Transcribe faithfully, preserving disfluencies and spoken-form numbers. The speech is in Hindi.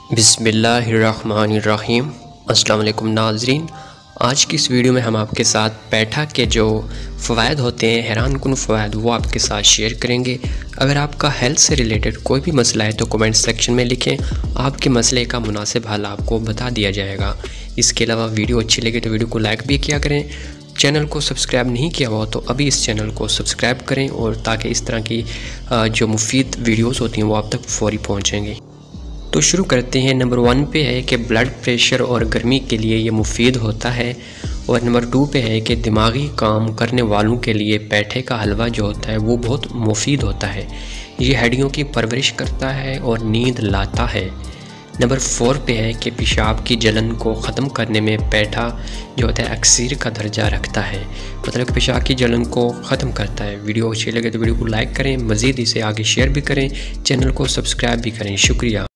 बिस्मिल्लाहिर्रहमानिर्रहीम। अस्सलाम वालेकुम नाज़रीन, आज की इस वीडियो में हम आपके साथ पैठा के जो फ़वाइद होते हैं, हैरान कुन फ़वाइद, वो आपके साथ शेयर करेंगे। अगर आपका हेल्थ से रिलेटेड कोई भी मसला है तो कमेंट सेक्शन में लिखें, आपके मसले का मुनासिब हल आपको बता दिया जाएगा। इसके अलावा वीडियो अच्छी लगे तो वीडियो को लाइक भी किया करें। चैनल को सब्सक्राइब नहीं किया हुआ तो अभी इस चैनल को सब्सक्राइब करें, और ताकि इस तरह की जो मुफीद वीडियोज़ होती हैं वो आप तक फ़ौरी पहुँचेंगी। तो शुरू करते हैं। नंबर वन पे है कि ब्लड प्रेशर और गर्मी के लिए ये मुफीद होता है, और नंबर टू पे है कि दिमागी काम करने वालों के लिए पैठे का हलवा जो होता है वो बहुत मुफीद होता है। ये हड्डियों की परवरिश करता है और नींद लाता है। नंबर फोर पे है कि पेशाब की जलन को ख़त्म करने में पैठा जो होता है अक्सीर का दर्जा रखता है, मतलब कि पेशाब की जलन को ख़त्म करता है। वीडियो अच्छी लगे तो वीडियो को लाइक करें, मज़ीद इसे आगे शेयर भी करें, चैनल को सब्सक्राइब भी करें। शुक्रिया।